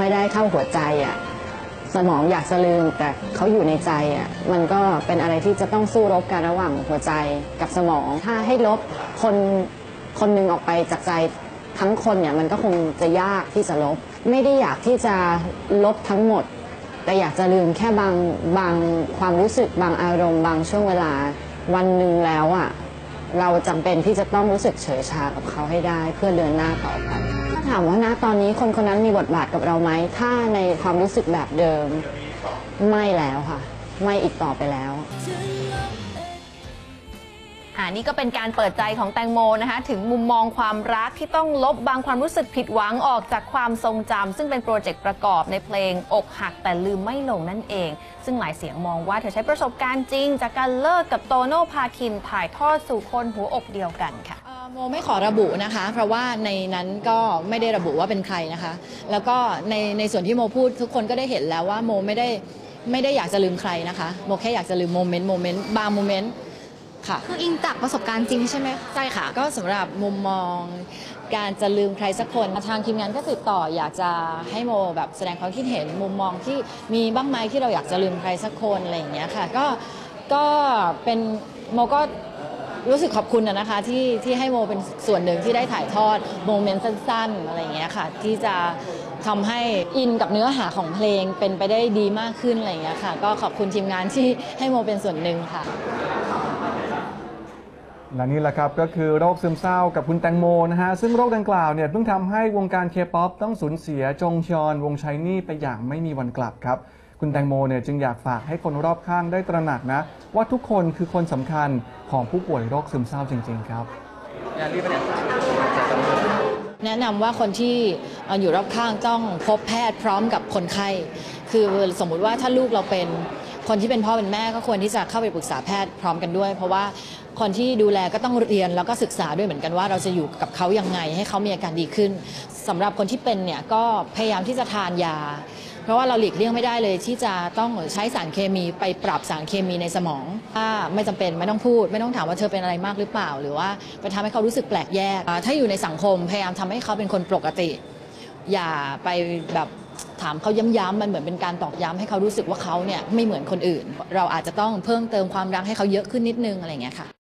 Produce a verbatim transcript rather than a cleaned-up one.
อยได้เข้าหัวใจอ่ะสมองอยากจะลืมแต่เขาอยู่ในใจอ่ะมันก็เป็นอะไรที่จะต้องสู้รบกันระหว่างหัวใจกับสมองถ้าให้ลบคนคนหนึ่งออกไปจากใจทั้งคนเนี่ยมันก็คงจะยากที่จะลบไม่ได้อยากที่จะลบทั้งหมดแต่อยากจะลืมแค่บางบางความรู้สึกบางอารมณ์บางช่วงเวลาวันหนึ่งแล้วอ่ะเราจำเป็นที่จะต้องรู้สึกเฉยชากับเขาให้ได้เพื่อเดินหน้าต่อไปถ้าถามว่าณตอนนี้คนคนนั้นมีบทบาทกับเราไหมถ้าในความรู้สึกแบบเดิมไม่แล้วค่ะไม่อีกต่อไปแล้วอ่านี่ก็เป็นการเปิดใจของแตงโมนะคะถึงมุมมองความรักที่ต้องลบบางความรู้สึกผิดหวังออกจากความทรงจำซึ่งเป็นโปรเจกต์ประกอบในเพลงอกหักแต่ลืมไม่ลงนั่นเองซึ่งหลายเสียงมองว่าเธอใช้ประสบการณ์จริงจากการเลิกกับโตโน่พาคินถ่ายทอดสู่คนหัวอกเดียวกันค่ะโมไม่ขอระบุนะคะเพราะว่าในนั้นก็ไม่ได้ระบุว่าเป็นใครนะคะแล้วก็ในในส่วนที่โมพูดทุกคนก็ได้เห็นแล้วว่าโมไม่ได้ไม่ได้อยากจะลืมใครนะคะโมแค่อยากจะลืมโมเมนต์โมเมนต์บางโมเมนต์ค่ะคืออิงจากประสบการณ์จริงใช่ไหมใช่ค่ะก็สำหรับมุมมองการจะลืมใครสักคนทางทีมงานก็ติดต่ออยากจะให้โมแบบแสดงความคิดเห็นมุมมองที่มีบ้างไหมที่เราอยากจะลืมใครสักคนอะไรอย่างเงี้ยค่ะก็ก็เป็นโมก็รู้สึกขอบคุณนะคะที่ที่ให้โมเป็นส่วนหนึ่งที่ได้ถ่ายทอดโมเมนต์สั้นๆอะไรอย่างเงี้ยค่ะที่จะทำให้อินกับเนื้อหาของเพลงเป็นไปได้ดีมากขึ้นอะไรอย่างเงี้ยค่ะก็ขอบคุณทีมงานที่ให้โมเป็นส่วนหนึ่งค่ะและนี่แหละครับก็คือโรคซึมเศร้ากับคุณแตงโมนะฮะซึ่งโรคดังกล่าวเนี่ยเพิ่งทำให้วงการเคป๊อปต้องสูญเสียจงชอนวงไชนี่ไปอย่างไม่มีวันกลับครับคุณแตงโมเนี่ยจึงอยากฝากให้คนรอบข้างได้ตระหนักนะว่าทุกคนคือคนสำคัญของผู้ป่วยโรคซึมเศร้าจริงๆครับแนะนำว่าคนที่อยู่รอบข้างต้องพบแพทย์พร้อมกับคนไข้คือสมมุติว่าถ้าลูกเราเป็นคนที่เป็นพ่อเป็นแม่ก็ควรที่จะเข้าไปปรึกษาแพทย์พร้อมกันด้วยเพราะว่าคนที่ดูแลก็ต้องเรียนแล้วก็ศึกษาด้วยเหมือนกันว่าเราจะอยู่กับเขายังไงให้เขามีอาการดีขึ้นสำหรับคนที่เป็นเนี่ยก็พยายามที่จะทานยาเพราะว่าเราหลีกเลี่ยงไม่ได้เลยที่จะต้องใช้สารเคมีไปปรับสารเคมีในสมองถ้าไม่จำเป็นไม่ต้องพูดไม่ต้องถามว่าเธอเป็นอะไรมากหรือเปล่าหรือว่าไปทำให้เขารู้สึกแปลกแยกถ้าอยู่ในสังคมพยายามทำให้เขาเป็นคนปกติอย่าไปแบบถามเขาย้ำๆมันเหมือนเป็นการตอกย้ำให้เขารู้สึกว่าเขาเนี่ยไม่เหมือนคนอื่นเราอาจจะต้องเพิ่มเติมความรักให้เขาเยอะขึ้นนิดนึงอะไรอย่างเงี้ยค่ะ